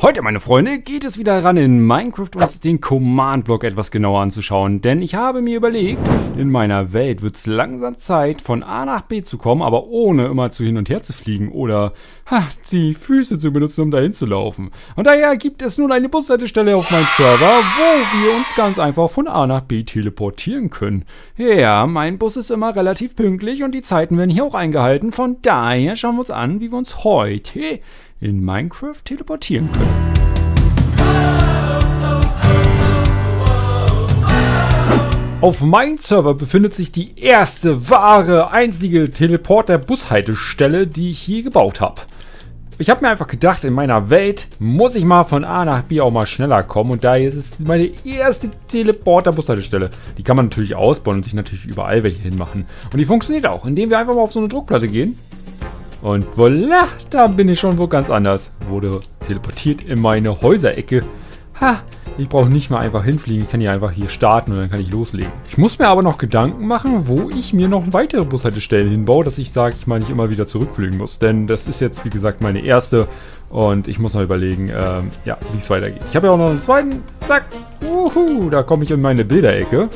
Heute, meine Freunde, geht es wieder ran, in Minecraft uns den Command-Block etwas genauer anzuschauen. Denn ich habe mir überlegt, in meiner Welt wird es langsam Zeit, von A nach B zu kommen, aber ohne immer zu hin und her zu fliegen oder die Füße zu benutzen, um dahin zu laufen. Und daher gibt es nun eine Bushaltestelle auf meinem Server, wo wir uns ganz einfach von A nach B teleportieren können. Ja, mein Bus ist immer relativ pünktlich und die Zeiten werden hier auch eingehalten. Von daher schauen wir uns an, wie wir uns heute in Minecraft teleportieren können. Auf meinem Server befindet sich die erste, wahre, einzige Teleporter-Bushaltestelle, die ich je gebaut habe. Ich habe mir einfach gedacht, in meiner Welt muss ich mal von A nach B auch mal schneller kommen und daher ist es meine erste Teleporter-Bushaltestelle. Die kann man natürlich ausbauen und sich natürlich überall welche hinmachen. Und die funktioniert auch, indem wir einfach mal auf so eine Druckplatte gehen. Und voilà, da bin ich schon wo ganz anders. Wurde teleportiert in meine Häuserecke. Ich brauche nicht mal einfach hinfliegen. Ich kann hier einfach hier starten und dann kann ich loslegen. Ich muss mir aber noch Gedanken machen, wo ich mir noch weitere Bushaltestellen hinbaue, dass ich, sage ich mal, nicht immer wieder zurückfliegen muss. Denn das ist jetzt, wie gesagt, meine erste. Und ich muss noch überlegen, wie es weitergeht. Ich habe ja auch noch einen zweiten. Zack. Da komme ich in meine Bilderecke.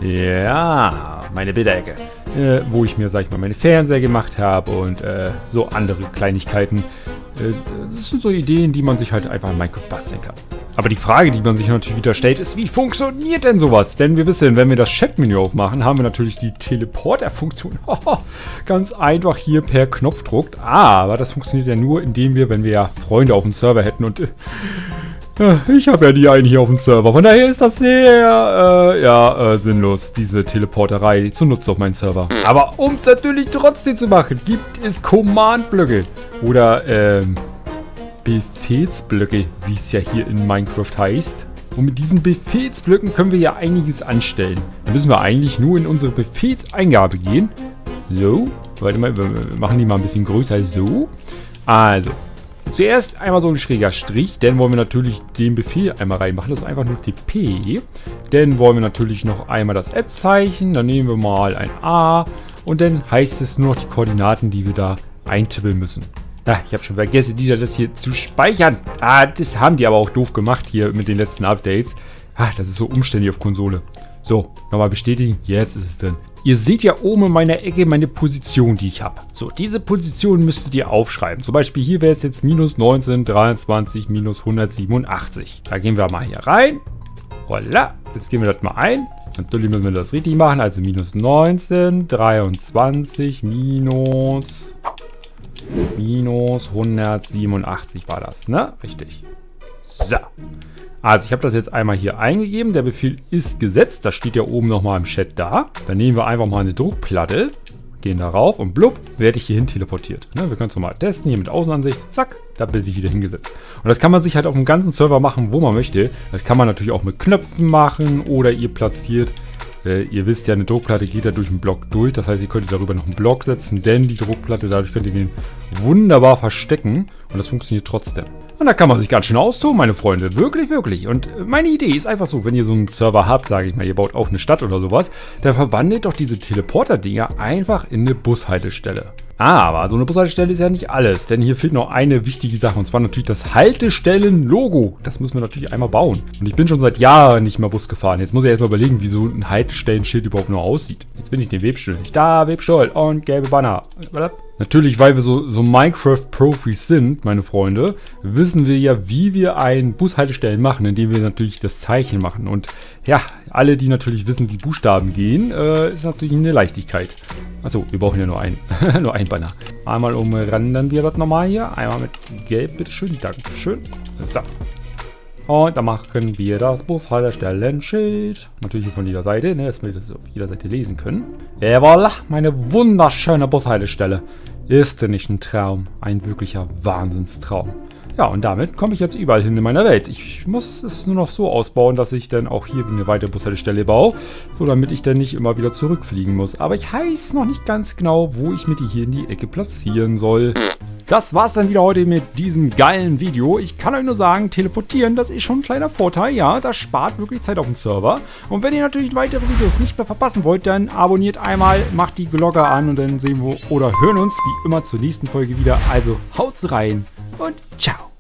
Ja, meine Bilderecke. Wo ich mir, sag ich mal, meine Fernseher gemacht habe und so andere Kleinigkeiten. Das sind so Ideen, die man sich halt einfach in Minecraft basteln kann. Aber die Frage, die man sich natürlich wieder stellt, ist, wie funktioniert denn sowas? Denn wir wissen, wenn wir das Chat-Menü aufmachen, haben wir natürlich die Teleporter-Funktion. Ganz einfach hier per Knopfdruck. Aber das funktioniert ja nur, indem wir, wenn wir ja Freunde auf dem Server hätten und ich habe ja die einen hier auf dem Server. Von daher ist das sehr, sinnlos, diese Teleporterei zunutze auf meinem Server. Aber um es natürlich trotzdem zu machen, gibt es Command-Blöcke. Oder, Befehlsblöcke, wie es ja hier in Minecraft heißt. Und mit diesen Befehlsblöcken können wir ja einiges anstellen. Da müssen wir eigentlich nur in unsere Befehlseingabe gehen. So, warte mal, wir machen die mal ein bisschen größer. So, also. Zuerst einmal so ein schräger Strich, dann wollen wir natürlich den Befehl einmal reinmachen, das ist einfach nur TP. Dann wollen wir natürlich noch einmal das Ad-Zeichen, dann nehmen wir mal ein A und dann heißt es nur noch die Koordinaten, die wir da eintippen müssen. Ich habe schon vergessen, das hier zu speichern. Das haben die aber auch doof gemacht hier mit den letzten Updates. Das ist so umständlich auf Konsole. So, nochmal bestätigen, jetzt ist es drin. Ihr seht ja oben in meiner Ecke meine Position, die ich habe. So, diese Position müsstet ihr aufschreiben. Zum Beispiel hier wäre es jetzt minus 1923 minus 187. Da gehen wir mal hier rein. Voilà, jetzt gehen wir das mal ein. Natürlich müssen wir das richtig machen. Also minus 1923 minus 187 war das, ne? Richtig. So. Also ich habe das jetzt einmal hier eingegeben. Der Befehl ist gesetzt. Das steht ja oben nochmal im Chat da. Dann nehmen wir einfach mal eine Druckplatte. Gehen darauf und blub, werde ich hierhin teleportiert. Ne, wir können es nochmal testen. Hier mit Außenansicht. Zack, da bin ich wieder hingesetzt. Und das kann man sich halt auf dem ganzen Server machen, wo man möchte. Das kann man natürlich auch mit Knöpfen machen oder ihr platziert. Ihr wisst ja, eine Druckplatte geht ja durch einen Block durch. Das heißt, ihr könnt darüber noch einen Block setzen, denn die Druckplatte, dadurch könnt ihr den wunderbar verstecken. Und das funktioniert trotzdem. Und da kann man sich ganz schön austoben, meine Freunde. Wirklich, wirklich. Und meine Idee ist einfach so, wenn ihr so einen Server habt, sage ich mal, ihr baut auch eine Stadt oder sowas, dann verwandelt doch diese Teleporter-Dinger einfach in eine Bushaltestelle. Aber so eine Bushaltestelle ist ja nicht alles, denn hier fehlt noch eine wichtige Sache, und zwar natürlich das Haltestellen-Logo. Das müssen wir natürlich einmal bauen. Und ich bin schon seit Jahren nicht mehr Bus gefahren. Jetzt muss ich erstmal überlegen, wie so ein Haltestellenschild überhaupt noch aussieht. Jetzt bin ich den Webstuhl nicht da, Webstuhl und gelbe Banner. Natürlich, weil wir so Minecraft-Profis sind, meine Freunde, wissen wir ja, wie wir einen Bushaltestellen machen, indem wir natürlich das Zeichen machen. Und ja, alle, die natürlich wissen, wie Buchstaben gehen, ist natürlich eine Leichtigkeit. Achso, wir brauchen ja nur einen, nur ein Banner. Einmal umrandern wir das nochmal hier. Einmal mit Gelb, bitteschön. Dankeschön. So. Und dann machen wir das Bushaltestellen-Schild. Natürlich von jeder Seite, ne, dass wir das auf jeder Seite lesen können. Voilà, meine wunderschöne Bushaltestelle. Ist denn nicht ein Traum? Ein wirklicher Wahnsinnstraum. Ja, und damit komme ich jetzt überall hin in meiner Welt. Ich muss es nur noch so ausbauen, dass ich dann auch hier eine weitere Bushaltestelle baue. So, damit ich dann nicht immer wieder zurückfliegen muss. Aber ich weiß noch nicht ganz genau, wo ich mir die hier in die Ecke platzieren soll. Das war's dann wieder heute mit diesem geilen Video. Ich kann euch nur sagen, teleportieren, das ist schon ein kleiner Vorteil. Ja, das spart wirklich Zeit auf dem Server. Und wenn ihr natürlich weitere Videos nicht mehr verpassen wollt, dann abonniert einmal, macht die Glocke an und dann sehen wir oder hören uns wie immer zur nächsten Folge wieder. Also haut's rein und ciao.